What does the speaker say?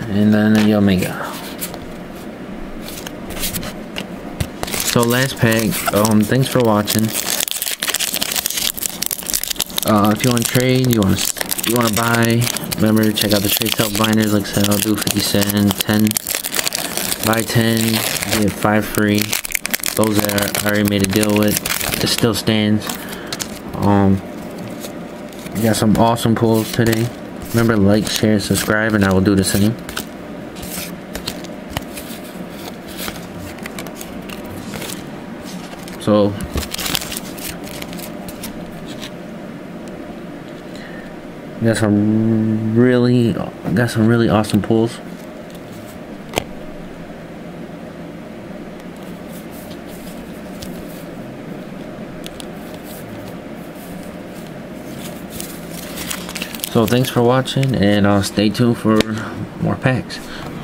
and then the Omega. So last pack. Thanks for watching. If you want to trade, you want to buy, remember to check out the trade sale binders. Like I said, I'll do 50 cents, 10, buy 10, get 5 free. Those that I already made a deal with, it still stands. Got some awesome pulls today. Remember, like, share, subscribe, and I will do the same. So got some really awesome pulls. So thanks for watching, and stay tuned for more packs.